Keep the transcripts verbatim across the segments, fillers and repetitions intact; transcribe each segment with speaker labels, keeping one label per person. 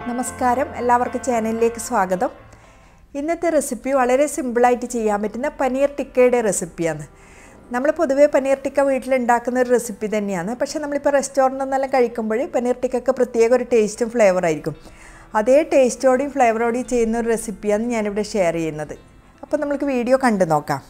Speaker 1: നമസ്കാരം, എല്ലാവർക്കും ചാനലിലേക്ക് സ്വാഗതം. ഇന്നത്തെ റെസിപ്പി വളരെ സിമ്പിളായിട്ട് ചെയ്യാൻ പറ്റുന്ന പനീർ ടിക്കയുടെ റെസിപ്പിയാണ്. നമ്മൾ പൊതുവേ പനീർ ടിക്ക വീട്ടിലുണ്ടാക്കുന്ന ഒരു റെസിപ്പി തന്നെയാണ്. പക്ഷേ നമ്മളിപ്പോൾ റെസ്റ്റോറൻറ്റിൽ നിന്നെല്ലാം കഴിക്കുമ്പോൾ പനീർ ടിക്കയ്ക്ക് പ്രത്യേക ഒരു ടേസ്റ്റും ഫ്ലേവറായിരിക്കും. അതേ ടേസ്റ്റോടെയും ഫ്ലേവറോടെയും ചെയ്യുന്ന ഒരു റെസിപ്പിയാണ് ഞാനിവിടെ ഷെയർ ചെയ്യുന്നത്. അപ്പോൾ നമുക്ക് വീഡിയോ കണ്ടു നോക്കാം.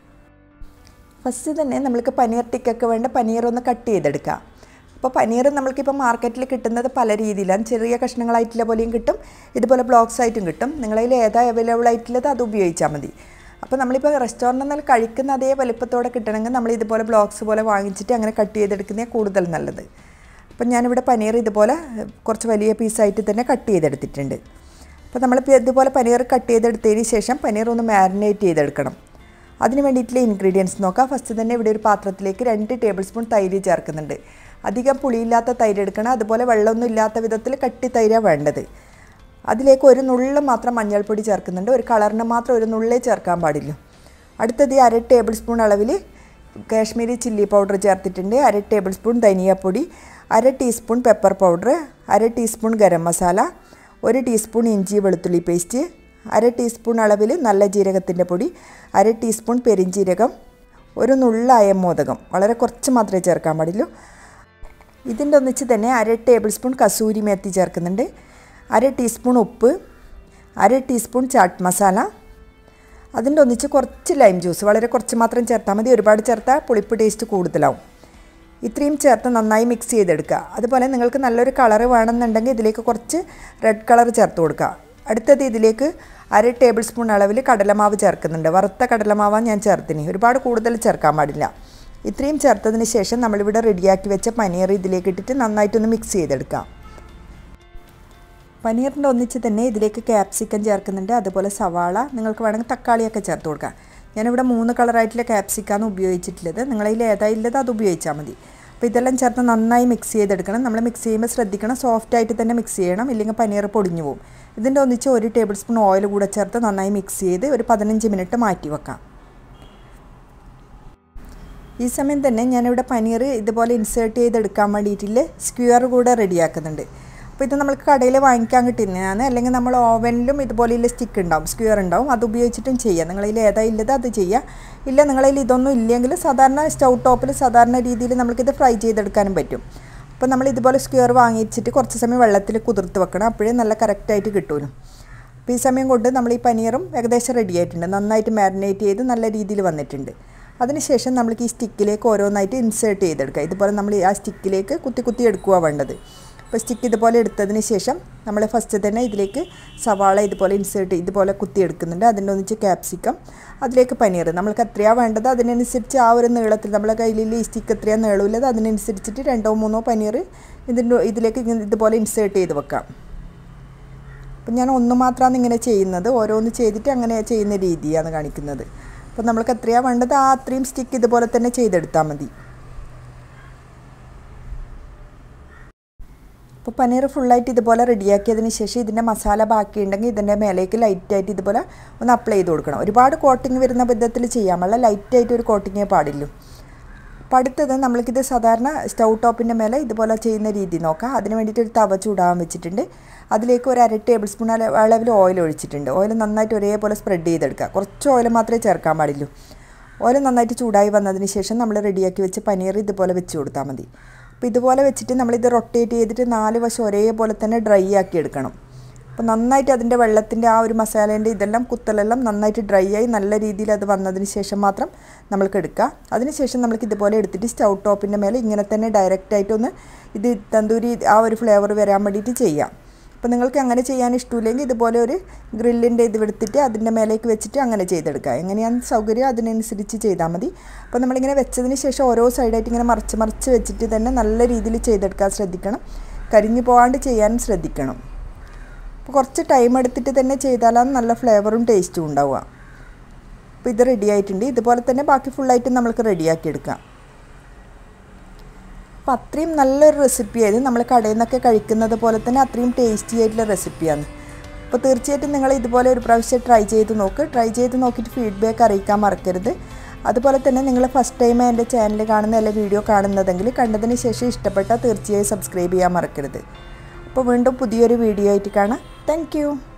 Speaker 1: ഫസ്റ്റ് തന്നെ നമ്മൾക്ക് പനീർ ടിക്കയ്ക്ക് വേണ്ട പനീർ ഒന്ന് കട്ട് ചെയ്തെടുക്കാം. അപ്പോൾ പനീർ നമ്മൾക്കിപ്പോൾ മാർക്കറ്റിൽ കിട്ടുന്നത് പല രീതിയിലാണ്. ചെറിയ കഷ്ണങ്ങളായിട്ടുള്ള പോലെയും കിട്ടും, ഇതുപോലെ ബ്ലോക്സ് ആയിട്ടും കിട്ടും. നിങ്ങളതിൽ ഏതാ അവൈലബിൾ ആയിട്ടുള്ളത് അത് ഉപയോഗിച്ചാൽ മതി. അപ്പോൾ നമ്മളിപ്പോൾ റെസ്റ്റോറൻറ്റിൽ നിന്ന് കഴിക്കുന്ന അതേ വലുപ്പത്തോടെ കിട്ടണമെങ്കിൽ നമ്മൾ ഇതുപോലെ ബ്ലോക്സ് പോലെ വാങ്ങിച്ചിട്ട് അങ്ങനെ കട്ട് ചെയ്തെടുക്കുന്നതാണ് കൂടുതൽ നല്ലത്. അപ്പം ഞാനിവിടെ പനീർ ഇതുപോലെ കുറച്ച് വലിയ പീസായിട്ട് തന്നെ കട്ട് ചെയ്തെടുത്തിട്ടുണ്ട്. അപ്പോൾ നമ്മളിപ്പോൾ ഇതുപോലെ പനീർ കട്ട് ചെയ്തെടുത്തതിന് ശേഷം പനീർ ഒന്ന് മാരിനേറ്റ് ചെയ്തെടുക്കണം. അതിന് വേണ്ടിയിട്ടുള്ള ഇൻഗ്രീഡിയൻസ് നോക്കാം. ഫസ്റ്റ് തന്നെ ഇവിടെ ഒരു പാത്രത്തിലേക്ക് രണ്ട് ടേബിൾ സ്പൂൺ തൈര് ചേർക്കുന്നുണ്ട്. അധികം പുളിയില്ലാത്ത തൈര് എടുക്കണം, അതുപോലെ വെള്ളമൊന്നും ഇല്ലാത്ത വിധത്തിൽ കട്ടി തൈരാണ് വേണ്ടത്. അതിലേക്ക് ഒരു നുള്ള് മാത്രം മഞ്ഞൾപ്പൊടി ചേർക്കുന്നുണ്ട്, ഒരു കളറിന് മാത്രം ഒരു നുള്ളേ ചേർക്കാൻ പാടില്ല. അടുത്തത് അര ടേബിൾ സ്പൂൺ അളവിൽ കാശ്മീരി ചില്ലി പൗഡർ ചേർത്തിട്ടുണ്ട്, അര ടേബിൾ സ്പൂൺ ധനിയാപ്പൊടി, അര ടീസ്പൂൺ പെപ്പർ പൗഡർ, അര ടീസ്പൂൺ ഗരം മസാല, ഒരു ടീസ്പൂൺ ഇഞ്ചി വെളുത്തുള്ളി പേസ്റ്റ്, അര ടീസ്പൂൺ അളവിൽ നല്ല ജീരകത്തിൻ്റെ പൊടി, അര ടീസ്പൂൺ പെരിഞ്ജീരകം, ഒരു നുള്ള അയമോദകം, വളരെ കുറച്ച് മാത്രമേ ചേർക്കാൻ പാടുള്ളൂ. ഇതിൻ്റെ ഒന്നിച്ച് തന്നെ അര ടേബിൾ സ്പൂൺ കസൂരി മേത്തി ചേർക്കുന്നുണ്ട്, അര ടീസ്പൂൺ ഉപ്പ്, അര ടീസ്പൂൺ ചാട്ട് മസാല, അതിൻ്റെ ഒന്നിച്ച് കുറച്ച് ലൈം ജ്യൂസ്, വളരെ കുറച്ച് മാത്രം ചേർത്താൽ മതി, ഒരുപാട് ചേർത്താൽ പുളിപ്പ് ടേസ്റ്റ് കൂടുതലാവും. ഇത്രയും ചേർത്ത് നന്നായി മിക്സ് ചെയ്തെടുക്കുക. അതുപോലെ നിങ്ങൾക്ക് നല്ലൊരു കളറ് വേണമെന്നുണ്ടെങ്കിൽ ഇതിലേക്ക് കുറച്ച് റെഡ് കളർ ചേർത്ത് കൊടുക്കുക. അടുത്തത് ഇതിലേക്ക് അര ടേബിൾ സ്പൂൺ അളവിൽ കടലമാവ് ചേർക്കുന്നുണ്ട്. വറുത്ത കടലമാവാണ് ഞാൻ ചേർത്തിന്, ഒരുപാട് കൂടുതൽ ചേർക്കാൻ പാടില്ല. ഇത്രയും ചേർത്തതിന് ശേഷം നമ്മളിവിടെ റെഡിയാക്കി വെച്ച പനീർ ഇതിലേക്ക് ഇട്ടിട്ട് നന്നായിട്ടൊന്ന് മിക്സ് ചെയ്തെടുക്കാം. പനീറിൻ്റെ ഒന്നിച്ച് തന്നെ ഇതിലേക്ക് ക്യാപ്സിക്കം ചേർക്കുന്നുണ്ട്, അതുപോലെ സവാള, നിങ്ങൾക്ക് വേണമെങ്കിൽ തക്കാളിയൊക്കെ ചേർത്ത് കൊടുക്കാം. ഞാനിവിടെ മൂന്ന് കളറായിട്ടുള്ള ക്യാപ്സിക്കാണ് ഉപയോഗിച്ചിട്ടുള്ളത്, നിങ്ങളതിൽ ഏതായില്ലത് അത് ഉപയോഗിച്ചാൽ മതി. അപ്പോൾ ഇതെല്ലാം ചേർത്ത് നന്നായി മിക്സ് ചെയ്തെടുക്കണം. നമ്മൾ മിക്സ് ചെയ്യുമ്പോൾ ശ്രദ്ധിക്കണം, സോഫ്റ്റായിട്ട് തന്നെ മിക്സ് ചെയ്യണം, ഇല്ലെങ്കിൽ പനീർ പൊടിഞ്ഞു പോകും. ഇതിൻ്റെ ഒന്നിച്ച് ഒരു ടേബിൾ സ്പൂൺ ഓയിൽ കൂടെ ചേർത്ത് നന്നായി മിക്സ് ചെയ്ത് ഒരു പതിനഞ്ച് മിനിറ്റ് മാറ്റി വെക്കാം. ഈ സമയം തന്നെ ഞാനിവിടെ പനീർ ഇതുപോലെ ഇൻസേർട്ട് ചെയ്തെടുക്കാൻ വേണ്ടിയിട്ടില്ല സ്ക്വയർ കൂടെ റെഡിയാക്കുന്നുണ്ട്. അപ്പോൾ ഇത് നമുക്ക് കടയിൽ വാങ്ങിക്കാൻ കിട്ടുന്നതാണ്, അല്ലെങ്കിൽ നമ്മൾ ഓവനിലും ഇതുപോലെയുള്ള സ്റ്റിക്ക് ഉണ്ടാവും, സ്ക്വയർ ഉണ്ടാവും, അത് ഉപയോഗിച്ചിട്ടും ചെയ്യാം. നിങ്ങളതിൽ ഏതാ ഇല്ലത് അത് ചെയ്യുക. ഇല്ല നിങ്ങളതിൽ ഇതൊന്നും ഇല്ലെങ്കിൽ സാധാരണ സ്റ്റൗ ടോപ്പിൽ സാധാരണ രീതിയിൽ നമുക്കിത് ഫ്രൈ ചെയ്തെടുക്കാനും പറ്റും. അപ്പോൾ നമ്മൾ ഇതുപോലെ സ്ക്വയർ വാങ്ങിച്ചിട്ട് കുറച്ച് സമയം വെള്ളത്തിൽ കുതിർത്ത് വെക്കണം, അപ്പോഴേ നല്ല കറക്റ്റായിട്ട് കിട്ടുമല്ലോ. അപ്പോൾ ഈ സമയം കൊണ്ട് നമ്മൾ ഈ പനീറും ഏകദേശം റെഡി ആയിട്ടുണ്ട്, നന്നായിട്ട് മാരിനേറ്റ് ചെയ്ത് നല്ല രീതിയിൽ വന്നിട്ടുണ്ട്. അതിനുശേഷം നമ്മൾക്ക് ഈ സ്റ്റിക്കിലേക്ക് ഓരോന്നായിട്ട് ഇൻസേർട്ട് ചെയ്തെടുക്കുക. ഇതുപോലെ നമ്മൾ ആ സ്റ്റിക്കിലേക്ക് കുത്തി കുത്തി എടുക്കുക വേണ്ടത്. അപ്പോൾ സ്റ്റിക്ക് ഇതുപോലെ എടുത്തതിന് ശേഷം നമ്മൾ ഫസ്റ്റ് തന്നെ ഇതിലേക്ക് സവാള ഇതുപോലെ ഇൻസേർട്ട് ഇതുപോലെ കുത്തി എടുക്കുന്നുണ്ട്. അതിൻ്റെ ഒന്നിച്ച് ക്യാപ്സിക്കം, അതിലേക്ക് പനീർ, നമ്മൾക്ക് എത്രയാണ് വേണ്ടത് അതിനനുസരിച്ച് ആ ഒരു നീളത്തിൽ നമ്മളെ കയ്യിൽ ഈ സ്റ്റിക്ക് എത്രയാണ് നീളമുള്ളത് അതിനനുസരിച്ചിട്ട് രണ്ടോ മൂന്നോ പനീർ ഇതിൻ്റെ ഇതിലേക്ക് ഇതുപോലെ ഇൻസേർട്ട് ചെയ്ത് വെക്കാം. അപ്പം ഞാൻ ഒന്ന് മാത്രമാണ് ഇങ്ങനെ ചെയ്യുന്നത്, ഓരോന്ന് ചെയ്തിട്ട് അങ്ങനെ ചെയ്യുന്ന രീതിയാണ് കാണിക്കുന്നത്. അപ്പോൾ നമ്മൾക്ക് എത്രയാണ് വേണ്ടത് ആ അത്രയും സ്റ്റിക്ക് ഇതുപോലെ തന്നെ ചെയ്തെടുത്താൽ മതി. അപ്പോൾ പനീർ ഫുള്ളായിട്ട് ഇതുപോലെ റെഡിയാക്കിയതിന് ശേഷം ഇതിൻ്റെ മസാല ബാക്കിയുണ്ടെങ്കിൽ ഇതിൻ്റെ മേലേക്ക് ലൈറ്റായിട്ട് ഇതുപോലെ ഒന്ന് അപ്ലൈ ചെയ്ത് കൊടുക്കണം. ഒരുപാട് കോട്ടിങ് വരുന്ന വിധത്തിൽ ചെയ്യാൻ പാടില്ല, ലൈറ്റായിട്ട് ഒരു കോട്ടിങ്ങേ പാടില്ലൂ. അപ്പോൾ അടുത്തത് നമ്മൾക്കിത് സാധാരണ സ്റ്റൗ ടോപ്പിൻ്റെ മേലെ ഇതുപോലെ ചെയ്യുന്ന രീതി നോക്കാം. അതിന് വേണ്ടിയിട്ട് ഒരു തവ ചൂടാകാൻ വെച്ചിട്ടുണ്ട്, അതിലേക്ക് ഒരു അര ടേബിൾ സ്പൂൺ അളവിൽ ഓയിൽ ഒഴിച്ചിട്ടുണ്ട്. ഓയിൽ നന്നായിട്ട് ഒരേപോലെ സ്പ്രെഡ് ചെയ്തെടുക്കുക, കുറച്ച് ഓയിൽ മാത്രമേ ചേർക്കാൻ പാടുള്ളൂ. ഓയിൽ നന്നായിട്ട് ചൂടായി വന്നതിന് ശേഷം നമ്മൾ റെഡിയാക്കി വെച്ച് പനീർ ഇതുപോലെ വെച്ച് കൊടുത്താൽ മതി. അപ്പോൾ ഇതുപോലെ വെച്ചിട്ട് നമ്മളിത് റൊട്ടേറ്റ് ചെയ്തിട്ട് നാല് വശം ഒരേപോലെ തന്നെ ഡ്രൈ ആക്കി എടുക്കണം. അപ്പോൾ നന്നായിട്ട് അതിൻ്റെ വെള്ളത്തിൻ്റെ ആ ഒരു മസാലേൻ്റെ ഇതെല്ലാം കുത്തലെല്ലാം നന്നായിട്ട് ഡ്രൈ ആയി നല്ല രീതിയിൽ അത് വന്നതിന് ശേഷം മാത്രം നമ്മൾക്ക് എടുക്കുക. അതിനുശേഷം നമ്മൾക്ക് ഇതുപോലെ എടുത്തിട്ട് സ്റ്റൗ ടോപ്പിൻ്റെ മേലെ ഇങ്ങനെ തന്നെ ഡയറക്റ്റായിട്ടൊന്ന് ഇത് തന്തൂരി ആ ഒരു ഫ്ലേവർ വരാൻ വേണ്ടിയിട്ട് ചെയ്യാം. അപ്പോൾ നിങ്ങൾക്ക് അങ്ങനെ ചെയ്യാൻ ഇഷ്ടമില്ലെങ്കിൽ ഇതുപോലെ ഒരു ഗ്രില്ലിൻ്റെ ഇത് എടുത്തിട്ട് അതിൻ്റെ മേലേക്ക് വെച്ചിട്ട് അങ്ങനെ ചെയ്തെടുക്കുക. എങ്ങനെയാണ് സൗകര്യം അതിനനുസരിച്ച് ചെയ്താൽ മതി. അപ്പോൾ നമ്മളിങ്ങനെ വെച്ചതിന് ശേഷം ഓരോ സൈഡായിട്ട് ഇങ്ങനെ മറിച്ച് മറിച്ച് വെച്ചിട്ട് തന്നെ നല്ല രീതിയിൽ ചെയ്തെടുക്കാൻ ശ്രദ്ധിക്കണം, കരിഞ്ഞു പോകാണ്ട് ചെയ്യാനും ശ്രദ്ധിക്കണം. അപ്പോൾ കുറച്ച് ടൈം എടുത്തിട്ട് തന്നെ ചെയ്താലാണ് നല്ല ഫ്ലേവറും ടേസ്റ്റും ഉണ്ടാവുക. അപ്പോൾ ഇത് റെഡി ആയിട്ടുണ്ട്. ഇതുപോലെ തന്നെ ബാക്കി ഫുള്ളായിട്ട് നമ്മൾക്ക് റെഡിയാക്കി എടുക്കാം. അപ്പോൾ അത്രയും നല്ലൊരു റെസിപ്പിയായത്, നമ്മൾ കടയിൽ നിന്നൊക്കെ കഴിക്കുന്നത് പോലെ തന്നെ അത്രയും ടേസ്റ്റി ആയിട്ടുള്ള റെസിപ്പിയാണ്. അപ്പോൾ തീർച്ചയായിട്ടും നിങ്ങൾ ഇതുപോലെ ഒരു പ്രാവശ്യം ട്രൈ ചെയ്ത് നോക്ക്. ട്രൈ ചെയ്ത് നോക്കിയിട്ട് ഫീഡ്ബാക്ക് അറിയിക്കാൻ മറക്കരുത്. അതുപോലെ തന്നെ നിങ്ങൾ ഫസ്റ്റ് ടൈം എൻ്റെ ചാനൽ കാണുന്ന അല്ല വീഡിയോ കാണുന്നതെങ്കിൽ കണ്ടതിന് ശേഷം ഇഷ്ടപ്പെട്ടാൽ തീർച്ചയായും സബ്സ്ക്രൈബ് ചെയ്യാൻ മറക്കരുത്. അപ്പോൾ വീണ്ടും പുതിയൊരു വീഡിയോ ആയിട്ട് കാണാം. Thank U.